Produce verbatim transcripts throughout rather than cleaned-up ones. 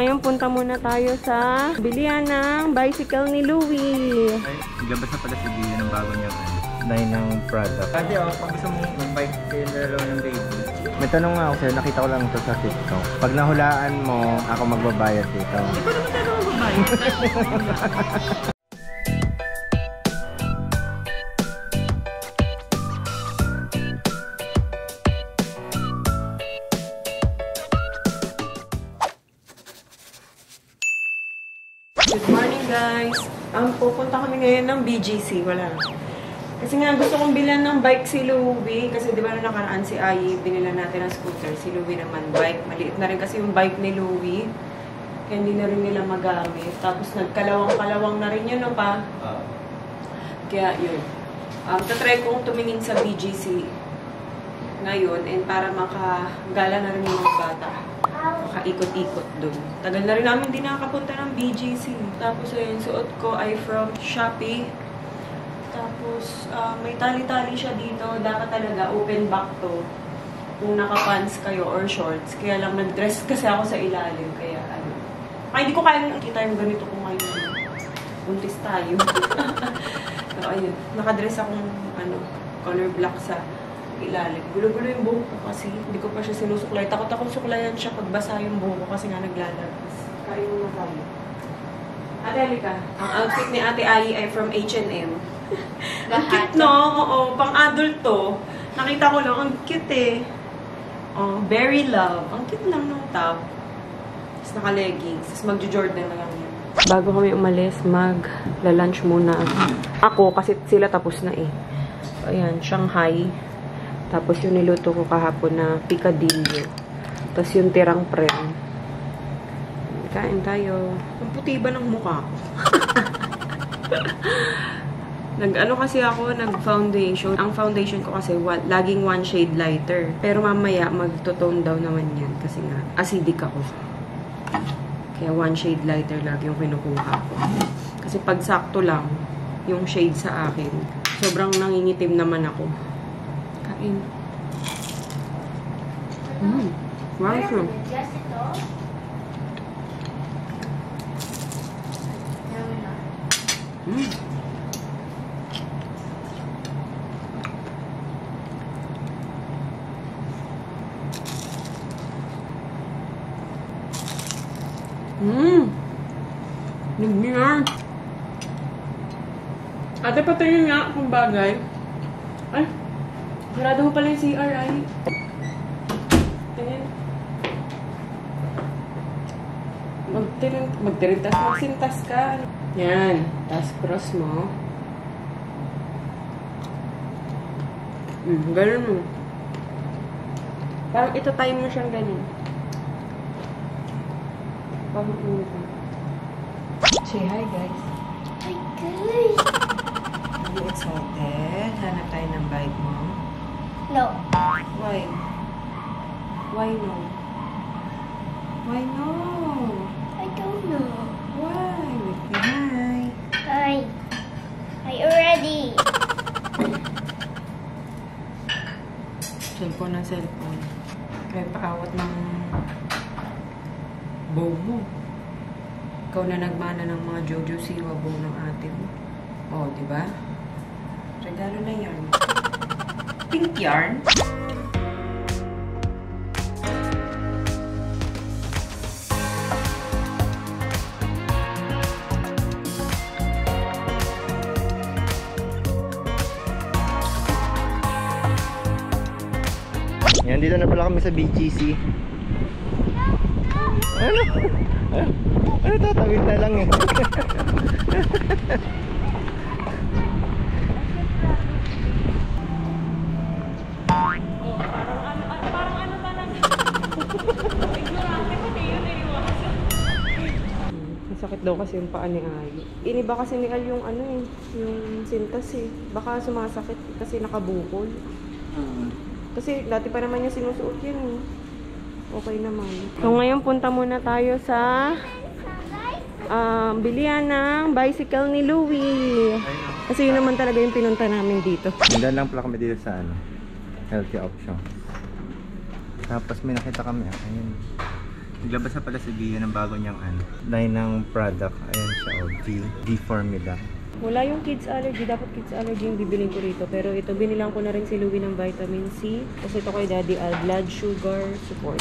ngayon, punta muna tayo sa bilihan ng bicycle ni Louie. Ay, naglabas na pala si Bia ng bago niya line ng product. Kasi oh, pag gusto mong mag-bike kayo laro ng baby. May tanong nga ako sa'yo, nakita ko lang ito sa TikTok. Pag nahulaan mo, ako magbabayad dito. Ikaw naman tayo magbabayad. Good morning guys! Um, pupunta kami ngayon ng B G C. Wala. Kasi nga gusto kong bilan ng bike si Louie. Kasi di ba na nakaraan si Ai, binila natin ang scooter. Si Louie naman bike. Maliit na rin kasi yung bike ni Louie. Kaya hindi na rin nila magamit. Tapos nagkalawang-kalawang na rin yun, no pa? Uh. Kaya yun. Um, tatry kong tumingin sa B G C ngayon and para makagala na rin yung mga bata. Makaikot-ikot doon. Tagal na rin namin din nakakapunta ng B G C. Tapos ayun, suot ko ay from Shopee. Tapos uh, may tali-tali siya dito. Dapat talaga open back to. Kung naka-pants kayo or shorts. Kaya lang nag-dress kasi ako sa ilalim. Kaya ano. Ay, hindi ko kaya nakita yung ganito kung ngayon. Buntis tayo. So ayun, nakadress akong ano, color black sa ilalim. Gulo-gulo yung buhok ko kasi hindi ko pa siya sinusuklay. Takot akong suklayan siya pag basa yung buhok ko kasi nga naglalabas. Kain mo na tayo. Ate Alika, ang outfit ni Ate Ai ay from H and M. Ang cute, no? Oo, pang-adult to. Nakita ko lang, ang cute eh. Oh, Berry Love. Ang cute lang ng top. Tapos naka-leggings. Tapos magjo-Jordan na lang yan. Bago kami umalis, mag-lunch muna ako kasi sila tapos na eh. Ayan, Shanghai. Tapos yung niluto ko kahapon na picadillo. Tapos yung tirang prem. Kain tayo. Ang puti ba ng mukha ko? Nag-ano kasi ako, nag-foundation. Ang foundation ko kasi wa, laging one shade lighter. Pero mamaya magto-tone down naman yan kasi nga acidic ako. Kaya one shade lighter lagi yung kinukuha ko. Kasi pag sakto lang yung shade sa akin, sobrang nangingitim naman ako. Kain. Mm. Wow, so. Mm. Mm. Nagningan. Ate, patingin nga kung bagay. Ay, sarado mo pala yung C R, ay. Tingin. Magtirin, magtirintas, magsintas ka. Yan. Tapos cross mo. Hmm, ganun mo. Parang ito time mo siyang ganun. Parang ano ka. Say hi, guys. Hi, guys. Are you excited? Hanap tayo ng bike mo? No. Why? Why no? Why no? I don't know. Why? Wait, hi. Hi. Are you ready? Cellphone ng cellphone. Kaya paawat ng bow mo. Ikaw na nagmana ng mga Jojo Siwa bow ng ate mo. Oh, di ba? Regalo na yarn. Pink yarn. Yan, dito na pala kami sa B G C. Ano? Ano? Ano, tatawid na lang eh. Masakit daw kasi yung paa ni Ai. Iniba kasi ni Al yung ano eh, yung sintas eh. Baka sumasakit kasi nakabukol. Kasi dati pa naman niya sinusuot yan eh. Okay naman. So ngayon punta muna tayo sa um, bilihan ng bicycle ni Louie. Kasi yun naman talaga yung pinunta namin dito. Handa lang pala kami dito sa ano, healthy option. Tapos may nakita kami, ayun. Naglabas na pala si Bia ng bago niyang ano, line ng product. Ayan siya, oh, V, V Formula. Wala yung kids allergy. Dapat kids allergy yung bibilin ko rito. Pero ito, binilang ko na rin si Louie ng vitamin C. Kasi ito kay Daddy Al, blood sugar support.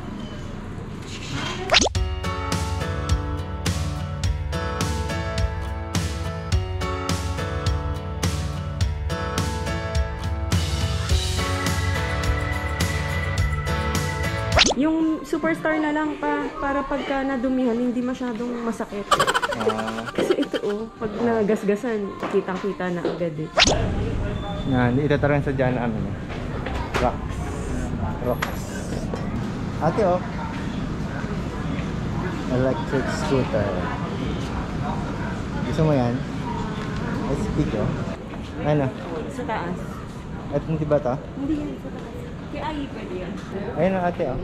Yung superstar na lang pa, para pagka nadumihan, hindi masyadong masakit. Ah, Kasi ito oh, pag nagasgasan, kitang-kita na agad eh. yan, ito tarang sa dyan namin. Eh. Rocks. Rocks. Ate, oh. Electric scooter. Gusto mo yan? Let's speak, oh. Ano? Sa taas. At hindi ba to? Hindi yan, sa taas. Kaya ay, pwede yan. Ayun, oh, ate, oh.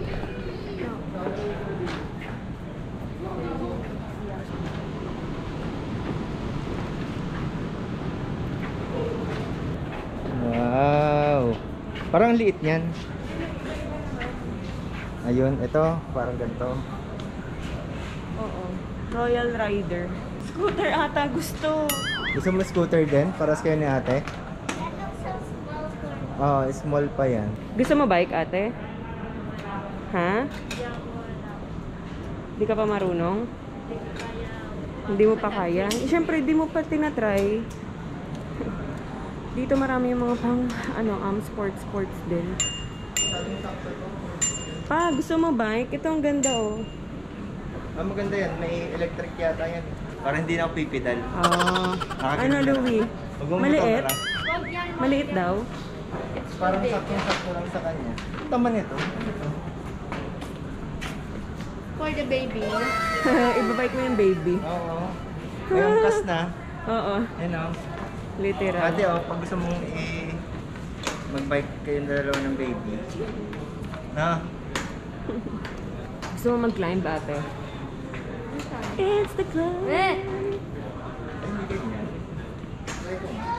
Wow! Parang liit niyan. Ayun, ito, parang ganito. Oo. Royal Rider. Scooter ata gusto. Gusto mo scooter din? Paras kayo ni ate? That looks so small for me. Oo, oh, small pa yan. Gusto mo bike ate? Ha? Hindi ka pa marunong? Hindi mo pa kaya? Eh, Siyempre, di mo pa tinatry. Dito marami yung mga pang, ano, um, sports, sports din. Pa, gusto mo bike? Ito ang ganda, oh. Ah, maganda yan. May electric yata yan. Para hindi na ako pipidal. Ah. Ano, Louie? Huwag mo Maliit? motor, Maliit daw? Parang sakto-sakto lang sa kanya. Ang taman ito. Ito. For the baby. Ibabike mo yung baby. Oo. Yung kas na. Oo, Ayun, oh. literal. Ate, oh, pag gusto mong i- mag-bike kayong dalawa ng baby. Na? Gusto mo mag-climb, ate? It's the climb. Eh! Ay, hindi ganyan. Try ko nga.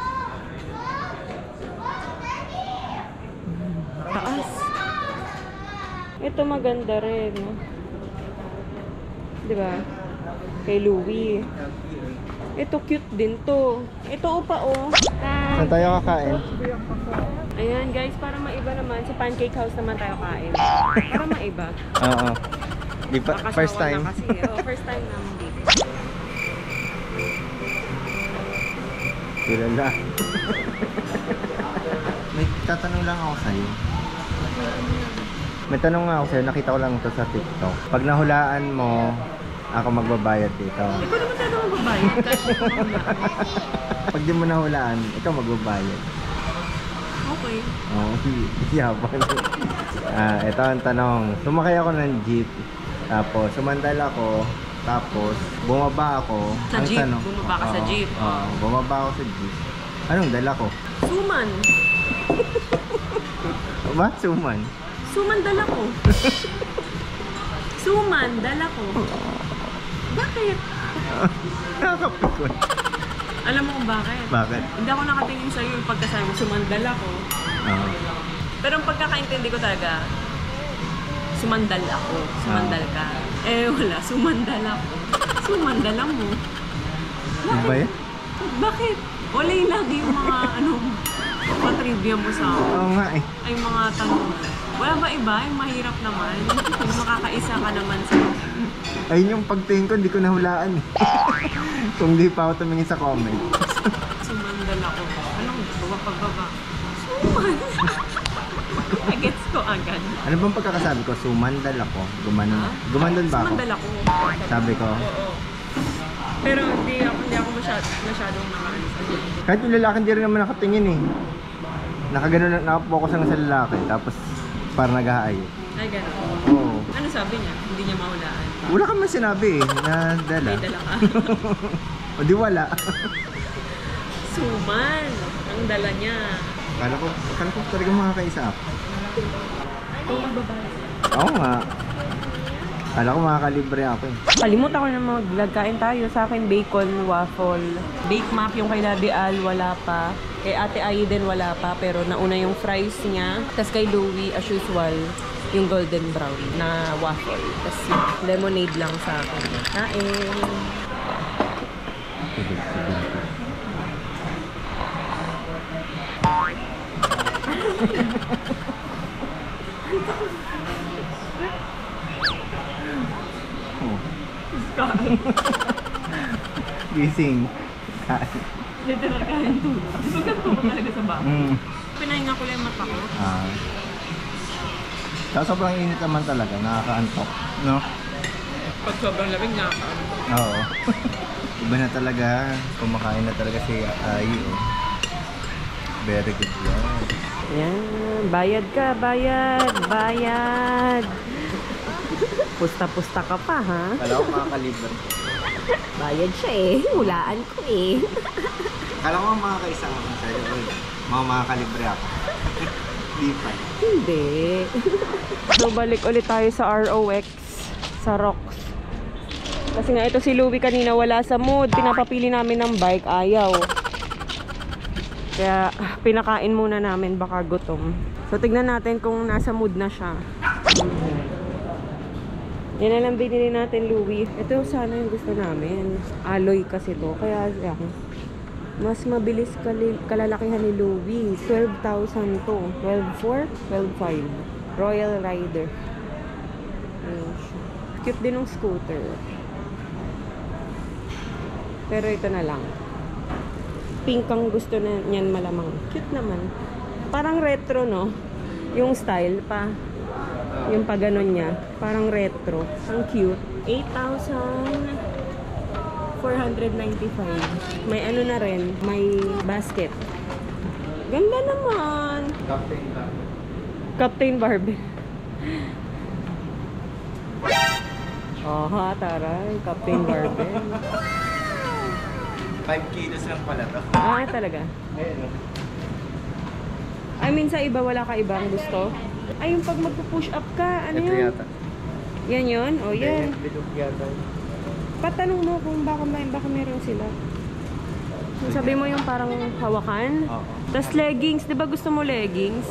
Taas. Ito maganda rin. Di ba? Kay Louie. Ito cute din to. Ito pa oh. Saan tayo kakain? Ayan guys, para maiba naman. Sa Pancake House naman tayo kain. Para maiba. Oo. Di pa, Nakasawa first time. Na kasi. Oh, first time naman dito. Kilala. May tatanong lang ako sa'yo. May tanong nga ako sa'yo, nakita ko lang ito sa TikTok. Pag nahulaan mo, ako magbabayad dito. Ikaw naman tayo magbabayad. Pag di mo nahulaan, ikaw magbabayad. Okay. Oo, oh, yaman. Ah, ito ang tanong. Sumakay ako ng jeep. Tapos, sumandal ako. Tapos, bumaba ako. Sa Ang jeep? tanong- Bumaba ka sa Oo, jeep? Oo, bumaba ako sa jeep. Anong dala ko? Suman. Ba? Suman? Suman dala ko. Suman dala ko. Bakit? Nakakapikon. Alam mo kung bakit? Bakit? Hindi ako nakatingin sa'yo yung pagkasabi mo, sumandal ako. Oo. Pero ang pagkakaintindi ko talaga, sumandal ako. Sumandal ka. Eh wala, sumandal ako. Sumandal mo. Ano ba yan? Bakit? Wala yung lagi yung mga ano, patrivia mo sa akin. Oo nga eh. Ay mga tanong. Wala ba iba? Yung mahirap naman. Yung makakaisa ka naman sa... Ayun yung pagtingin ko, hindi ko nahulaan eh. Kung di pa ako tumingin sa comment. Sumandal ako. Anong baba pagbaba? Suman! I gets ko agad. Ano bang pagkakasabi ko? Sumandal ako. Gumanon. Ha? Gumanon ba ako? Sumandal ako. Sabi ko. Oo. Pero hindi ako, hindi ako masyad, masyadong nakaano. Kahit yung lalaki hindi rin naman nakatingin eh. Nakaganon, nakapokus lang sa lalaki. Tapos parang nag-aay. Ay, gano'n. Oo. Ano sabi niya? Hindi niya mahulaan. Wala kang man sinabi eh. Na dala. May dala ka. O di wala. Suman! Ang dala niya. Kala ko, kala ko talaga makakaisa ako. Ikaw magbabayad. Oo nga. Kala ko makakalibre ako eh. Kalimutan ko na maglagkain tayo. Sa akin, bacon, waffle. Bake map yung kay Daddy Al, wala pa. Kay Ate Ai din wala pa, pero nauna yung fries niya. Tapos kay Louie, as usual, yung golden brown na waffle. Tapos yun, lemonade lang sa akin. Kain! Gising. Kain. Literal kain tulog. Sugat ko talaga sa bako. Mm. Pinahinga ko lang yung mata ko. Ah. Sa sobrang init naman talaga, nakakaantok, no? Pag sobrang lamig, nakakaantok. Oo. Iba na talaga, kumakain na talaga si Ai. Oh. Very good yan. Yan, bayad ka, bayad, bayad. Pusta-pusta ka pa, ha? Kala ko makakalibre. Bayad siya eh. Hulaan ko eh. Kala ko makakaisa ako sa'yo. Uy, mga makakalibre ako. Di pa. Hindi. So, balik ulit tayo sa R O X. Sa Rocks. Kasi nga ito si Louie kanina wala sa mood. Pinapapili namin ng bike. Ayaw. Kaya pinakain muna namin. Baka gutom. So, tignan natin kung nasa mood na siya. Yan na lang binili natin, Louie. Ito sana yung gusto namin. Alloy kasi to. Kaya, yan. Mas mabilis kali kalalakihan ni Louie. twelve thousand to. twelve four, twelve five. Royal Rider. Ayun siya. Cute din ng scooter. Pero ito na lang. Pink ang gusto na niyan malamang. Cute naman. Parang retro, no? Yung style pa. Yung pa ganon niya. Parang retro. Ang cute. eight thousand four hundred ninety-five. May ano na rin. May basket. Ganda naman. Captain ka. Captain Barbell. Oh, ha, taray. Captain Barbell. five kilos lang pala to. Ah, talaga? Ayun. I mean, sa iba, wala ka ibang gusto? Ay, yung pag magpo-push up ka, ano Ito yun? yata. Yan yun? O, yan. Bilog yata. Patanong mo kung baka, may, baka meron sila. Sabi mo yung parang hawakan. Oo. Tapos leggings. Di ba gusto mo leggings?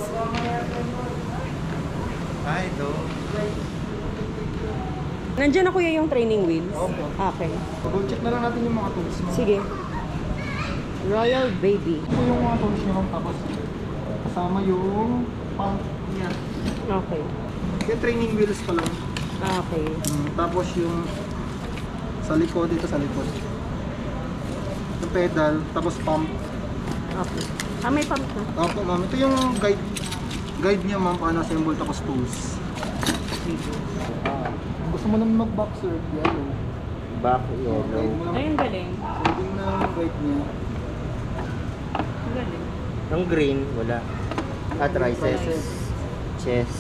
Ay, ito. Nandiyan na kuya yung training wheels? Opo. Okay. Go check na lang natin yung mga tools mo. Sige. Royal Baby. Ito yung mga tools nyo. Tapos kasama yung pump niya. Okay. Yung training wheels pa lang. Okay. Mm, tapos yung sa likod, dito sa likod. Yung pedal, tapos pump. Okay. Ah, may pump na. Opo, ma'am. Ito yung guide guide niya, ma'am, paano assemble tapos tools. Ah, gusto mo naman mag-boxer, yellow. Back yellow. Guide mo naman. Ayun, galing. So, yun na yung guide niya. Galing. Yung green, wala. Ah, triceps. Chest.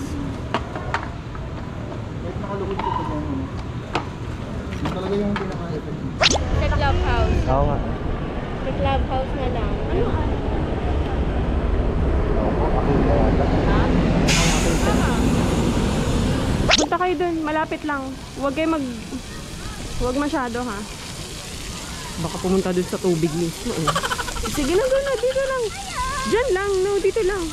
Kahit nakalukod ko ito dyan. Yun talaga yung pinaka-effective. Sa clubhouse. Oo nga. Sa clubhouse na lang. Ano? Oo, makita yata. Punta kayo dun, malapit lang. Huwag kayo mag... Huwag masyado, ha? Baka pumunta dun sa tubig mismo, eh. Sige na, doon na, dito lang. Diyan lang, no, dito lang.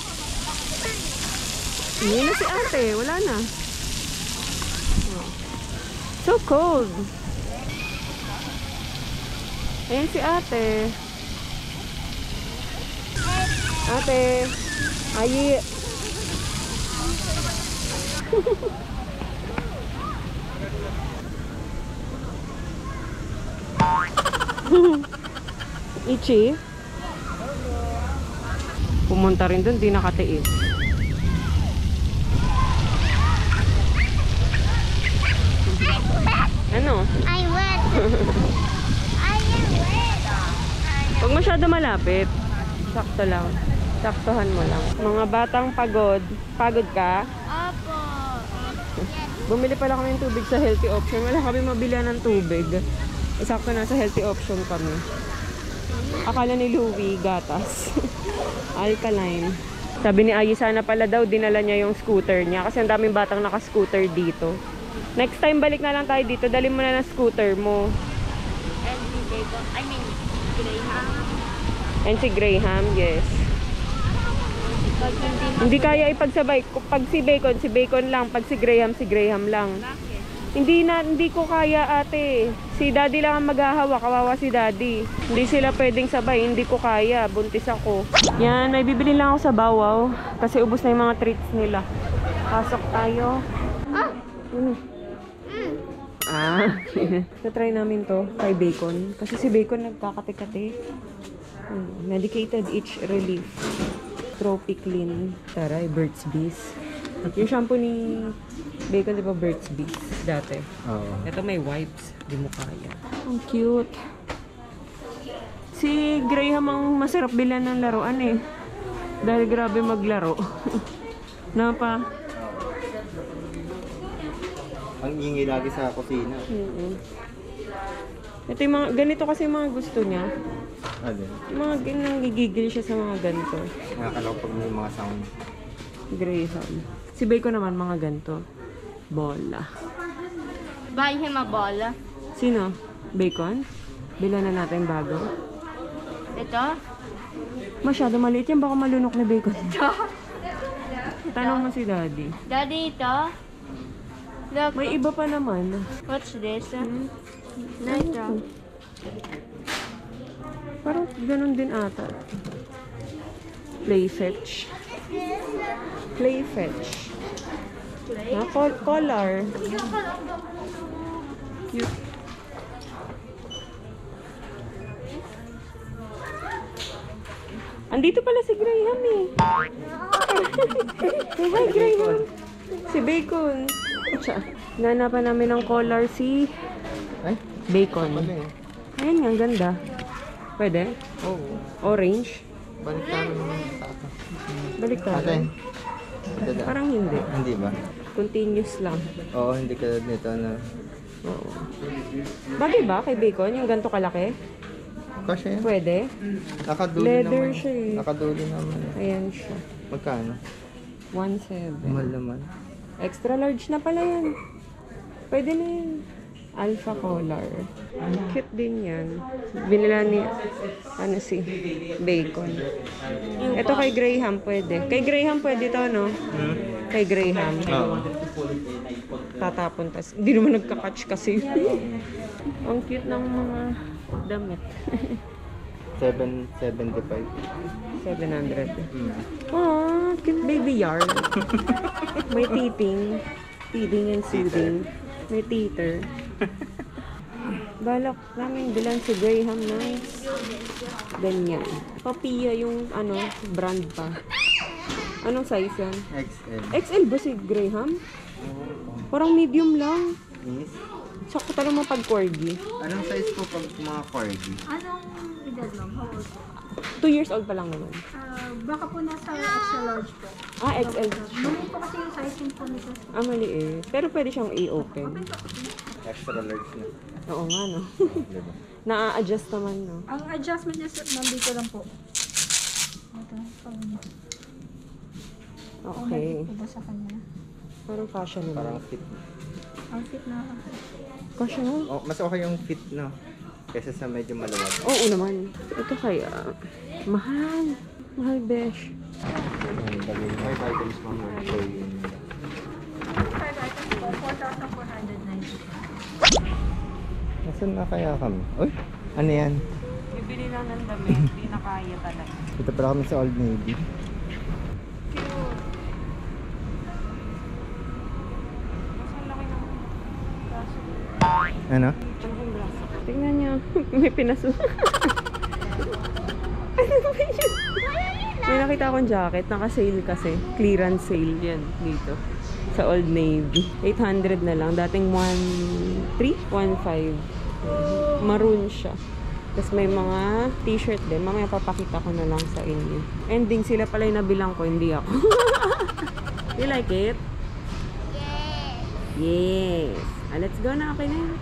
Hindi na si ate, wala na. Oh. So cold. Ayan si ate. Ate. Ayi. Ichi. Pumunta rin dun, di nakatiis. Ano? I wet. I am wet. Huwag masyado malapit. Sakto lang. Saktohan mo lang. Mga batang pagod. Pagod ka? Opo. Bumili pala kami ng tubig sa healthy option. Wala kami mabilihan ng tubig. Sakto na sa healthy option kami. Akala ni Louie, gatas. Alkaline. Sabi ni Ayi, sana pala daw dinala niya yung scooter niya. Kasi ang daming batang naka-scooter dito. Next time, balik na lang tayo dito. Dali mo na ng scooter mo. And si Jacob, I mean, Graham. And si Graham, yes. Pag hindi Hindi kaya ipagsabay. Pag si Bacon, si Bacon lang. Pag si Graham, si Graham lang. Hindi na, hindi ko kaya ate. Si Daddy lang ang maghahawak. Kawawa si Daddy. Hindi sila pwedeng sabay. Hindi ko kaya. Buntis ako. Yan, may bibili lang ako sa Bawaw. Kasi ubos na yung mga treats nila. Pasok tayo. Ah! Ano? Mm. Ah. Na-try namin to kay Bacon. Kasi si Bacon nagkakati-kati. Hmm, Medicated itch relief. Tropic Clean. Taray, Burt's Bees. Yung shampoo ni Bacon, di ba Burt's Bees? Dati. Oo. Ito may wipes. Di mo kaya. Ang cute. Si Graham ang masarap bilan ng laruan eh. Dahil grabe maglaro. Napa? Ang ingay lagi sa kusina. Mm-mm. Ito yung mga, ganito kasi yung mga gusto niya. Ano? Yung mga nanggigigil siya sa mga ganito. Nakakalaw pag may mga sound. Graham. Si Bacon naman mga ganito. Bola. Buy him a ball. Sino? Bacon? Bilan na natin bago. Ito? Masyado maliit yan. Baka malunok ni Bacon. Tanong mo si Daddy. Daddy, ito? Look, May iba pa naman. what's this? Hmm? Na ito. Parang ganun din ata. Playfetch. Playfetch. Na col collar. Cute. Andito pala si Graham eh. Hi Graham. Si Bacon. Siya. Nanapan namin ng collar si Ay? Bacon. Pala eh. Ayan nga, ang ganda. Pwede? Oo. Orange? Balik tayo naman sa akin. Balik tayo. Ate. Dada. Parang hindi. Hindi ba? Continuous lang. Oo, hindi ka nito na. Oo. Bagay ba kay Bacon? Yung ganito kalaki? Kasi yan. Pwede? Nakaduli Leather naman. siya eh. Nakaduli naman. Ayan siya. Magkano? one seven. Mahal naman. Extra large na pala yan. Pwede na yan. Alpha collar. Cute din yan. Binila ni, ano si, Bacon. Ito kay Graham pwede. Kay Graham pwede to, no? Kay Graham. Oo. Tatapon tas. Hindi naman nagka-catch kasi. Ang cute ng mga damit. seven seventy-five. seven hundred. Hmm. Aww, cute baby yarn. May teething. Teething and soothing. May teeter. Balak namin bilang si Graham, nice. Ganyan. Papia yung ano, brand pa. Anong size yan? X L. X L ba si Graham? Parang medium lang. Miss? Sakto talaga pag corgi. Anong size po pag mga corgi? Anong edad mo? How old? Two years old pa lang naman. Ah, baka po nasa extra large po. Ah, X L. Mali po kasi yung sizing po nito. Ah, maliit. Pero pwede siyang i-open. Extra large na. Oo nga, no? Diba? Na-adjust naman, no? Ang adjustment niya sa- nandito lang po. Ito, pang Okay. iba sa kanya. Parang fashion Parang naman. fit. Ang fit na Fashion naman? Oh, mas okay yung fit, no? Kesa sa medyo maluwag. Oo naman. Ito kaya. Mahal. Mahal, besh. Ang dami. May items mga so yun. five items po, four thousand four hundred ninety. Nasaan na kaya kami? Uy! Ano yan? Bibili lang ng damit. Hindi na kaya talaga. Ito pala kami sa Old Navy. Mas laki ng braso. Ano? Ang braso. Tingnan niyo. May pinaso. Ano ba yun? May nakita akong jacket. Naka-sale kasi. Clearance sale yan dito. Sa Old Navy. eight hundred na lang. Dating one three? one five. Maroon siya. Tapos may mga t-shirt din. Mamaya papakita ko na lang sa inyo. Ending sila pala yung nabilang ko. Hindi ako. You like it? Yes. Yes. Ah, let's go na. Okay na yan.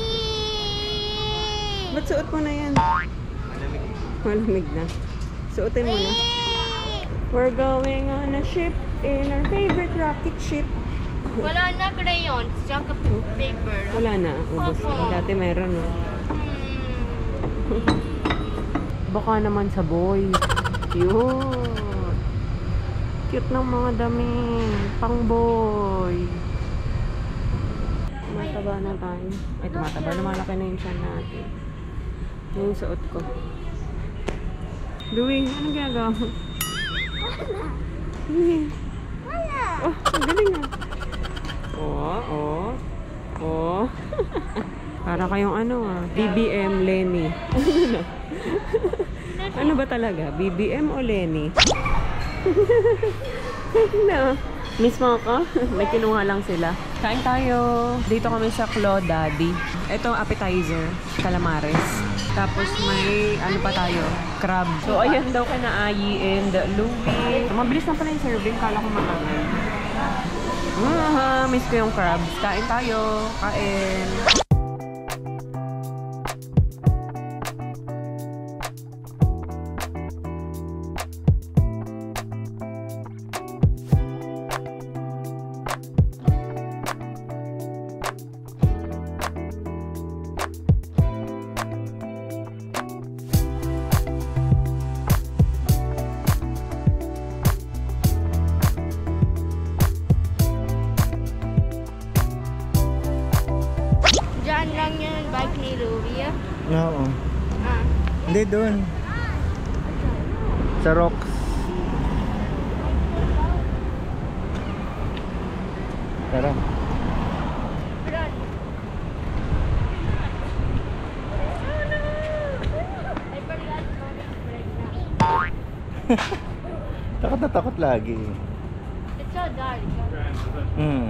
Whee! Ba't suot mo na yan? Malamig. Malamig na. Suotin mo na. We're going on a ship in our favorite rocket ship. Wala na crayons, tsaka paper. Wala na. Ubus. Opo. Dati meron, no? Hmm. Baka naman sa boy. Yun. cute ng mga damit. Pang boy. Tumataba na tayo. Ay, tumataba. Lumalaki na yung tiyan natin. Yung suot ko. Louie, anong ginagawa mo? Oh, ang galing ah. Oh, oh. Oh. Para kayong ano ah. B B M Lenny. Ano ba talaga? B B M o Lenny? No. Miss mo ako? May kinuha lang sila. Kain tayo. Dito kami sa Claw Daddy. Ito appetizer. Calamares. Tapos may ano pa tayo? Crab. So ayan daw kay na Ayi and Louie. Mabilis na pala yung serving. Kala ko matagal. Ah, miss ko yung crabs. Kain tayo. Kain. Diyan lang yung bike ni Louie. Oo. Ah. Hindi, doon. Sa rocks. Tara. Takot na takot lagi. It's so dark. Hmm.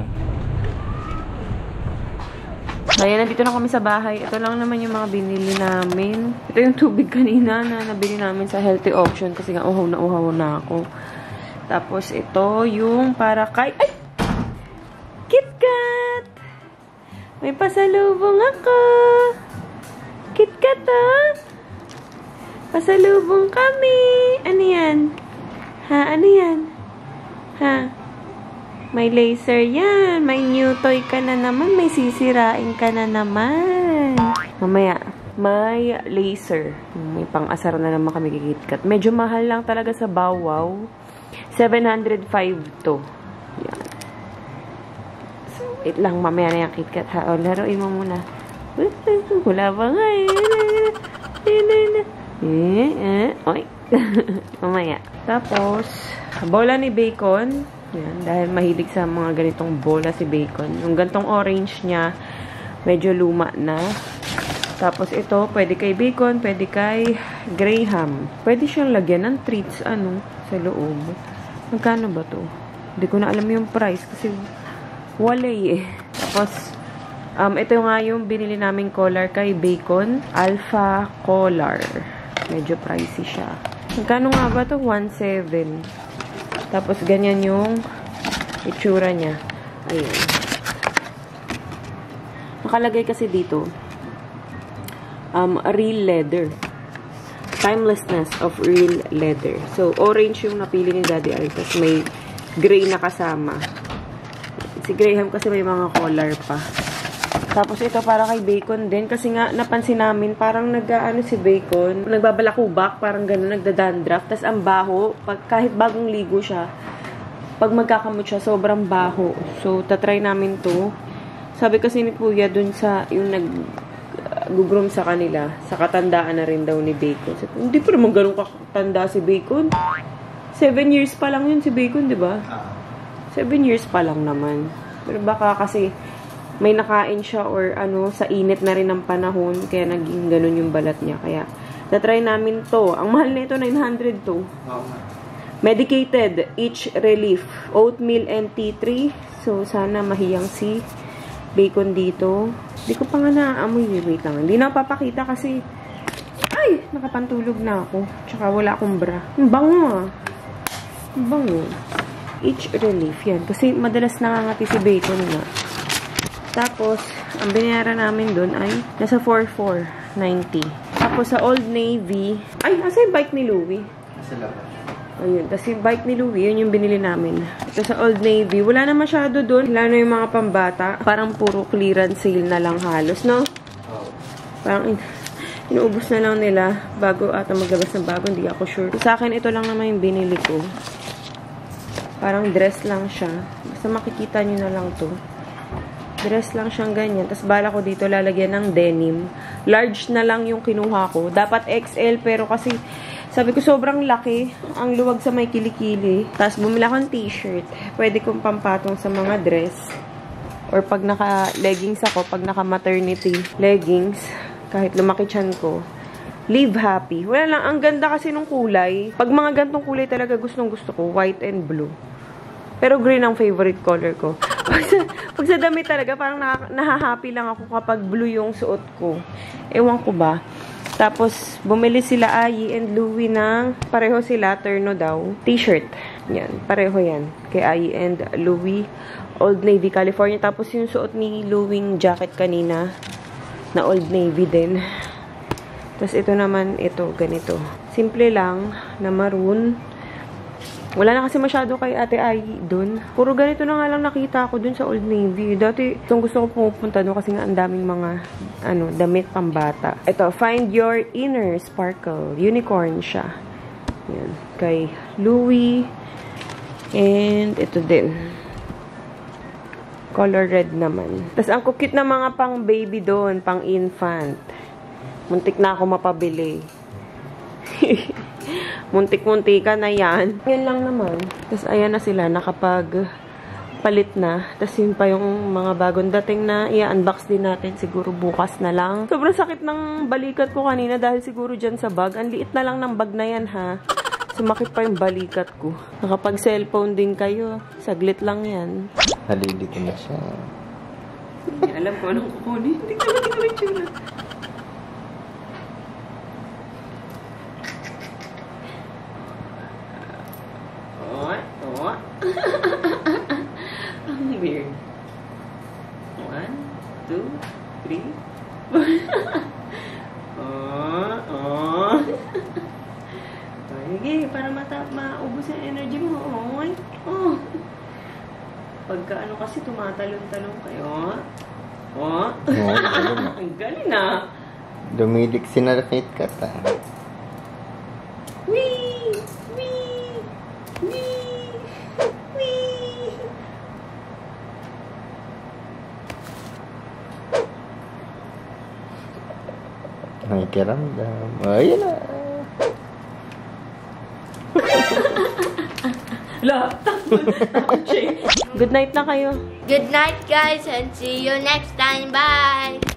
Ayan, nandito na kami sa bahay. Ito lang naman yung mga binili namin. Ito yung tubig kanina na nabili namin sa healthy option kasi nga uhaw na uhaw na ako. Tapos ito yung para kay... Ay! KitKat! May pasalubong ako! KitKat ah! Pasalubong kami! Ano yan? Ha? Ano yan? Ha? May laser yan. May new toy ka na naman. May sisirain ka na naman. Mamaya, may laser. May pang-asar na naman kami kikitkat. Medyo mahal lang talaga sa Bawaw. seven hundred five to. Yan. So, wait lang. Mamaya na yung KitKat ha. O, laruin mo muna. Wala ba nga eh. Oy. Mamaya. Tapos, bola ni Bacon. Yan, dahil mahilig sa mga ganitong bola si Bacon. Yung gantong orange niya, medyo luma na. Tapos ito, pwede kay Bacon, pwede kay Graham. Pwede siyang lagyan ng treats, ano, sa loob. Magkano ba to? Hindi ko na alam yung price kasi wala eh. Tapos, um, ito nga yung binili naming collar kay Bacon. Alpha Collar. Medyo pricey siya. Magkano nga ba to? one seven. Tapos, ganyan yung itsura niya. Ayan. Nakalagay kasi dito, um, real leather. Timelessness of real leather. So, orange yung napili ni Daddy Ari. Tapos, may gray na kasama. Si Graham kasi may mga collar pa. Tapos, ito para kay Bacon din. Kasi nga, napansin namin, parang nag-ano si Bacon, nagbabalakubak, parang gano'n, nagdadandraft. Tapos, ang baho, pag, kahit bagong ligo siya, pag magkakamot siya, sobrang baho. So, tatry namin to. Sabi kasi ni Kuya dun sa, yung nag-groom sa kanila, sa katandaan na rin daw ni Bacon. Sabi, hindi pa naman ganun kakatanda si Bacon. Seven years pa lang yun si Bacon, di ba? Seven years pa lang naman. Pero baka kasi, may nakain siya or ano, sa init na rin ng panahon, kaya naging ganun yung balat niya. Kaya, tatry namin to. Ang mahal nito, nine hundred to. Medicated, itch relief, oatmeal and tea tree. So, sana mahiyang si Bacon dito. Hindi ko pa nga naaamoy. Wait lang. Hindi na papakita kasi, ay, nakapantulog na ako. Tsaka wala akong bra. Ang bango ah. Ang bango. Itch relief, yan. Kasi madalas nakangati si Bacon nga. Tapos, ang binayaran namin dun ay nasa four four ninety. Tapos, sa Old Navy, ay, nasa yung bike ni Louie? Nasa labas. Ayun, kasi bike ni Louie, yun yung binili namin. Ito sa Old Navy, wala na masyado dun. Wala na yung mga pambata. Parang puro clearance sale na lang halos, no? Oh. Parang, inuubos na lang nila bago ata maglabas ng bago, hindi ako sure. Sa akin, ito lang naman yung binili ko. Parang dress lang siya. Basta makikita nyo na lang to. Dress lang siyang ganyan. Tapos bala ko dito lalagyan ng denim. Large na lang yung kinuha ko. Dapat X L pero kasi sabi ko sobrang laki. Ang luwag sa may kilikili. Tapos bumili ako ng t-shirt. Pwede kong pampatong sa mga dress. Or pag naka-leggings ako, pag naka-maternity leggings, kahit lumaki tiyan ko, live happy. Wala lang. Ang ganda kasi nung kulay. Pag mga gantong kulay talaga gustong gusto ko, white and blue. Pero green ang favorite color ko. Pag sa, pag sa damit talaga, parang nah nahahappy lang ako kapag blue yung suot ko. Ewan ko ba. Tapos, bumili sila Ayi and Louie ng, pareho sila, terno daw, t-shirt. Yan, pareho yan. Kay Ayi and Louie, Old Navy, California. Tapos yung suot ni Louie jacket kanina, na Old Navy din. Tapos ito naman, ito, ganito. Simple lang, na maroon. Wala na kasi masyado kay Ate Ayi dun. Puro ganito na nga lang nakita ko dun sa Old Navy. Dati, itong gusto ko pumupunta doon kasi nga ang daming mga ano, damit pambata. Ito, Find Your Inner Sparkle. Unicorn siya. Yan. Kay Louie. And ito din. Color red naman. Tapos ang cute na mga pang baby doon, pang infant. Muntik na ako mapabili. Muntik-muntika na yan. Yan lang naman. Tapos ayan na sila, nakapag palit na. Tapos yun pa yung mga bagong dating na i-unbox din natin siguro bukas na lang. Sobrang sakit ng balikat ko kanina dahil siguro dyan sa bag. Ang liit na lang ng bag na yan ha. Sumakit pa yung balikat ko. Nakapag cellphone din kayo. Saglit lang yan. Halilito na siya. Hindi alam ko anong kukunin. Hindi ko natin kami tsura. Ang weird. One, two, three, four. Oh, oh. Sige, para mata maubos yung energy mo. Oh, oh. Pagka ano kasi tumatalon-talon kayo. Oh. Oh, ang galing na. Dumilik si na KitKat ah. Wee! Wee! Wee! Wee! Nakikiramdam. Ayun na. Good night na kayo. Good night, guys, and see you next time. Bye!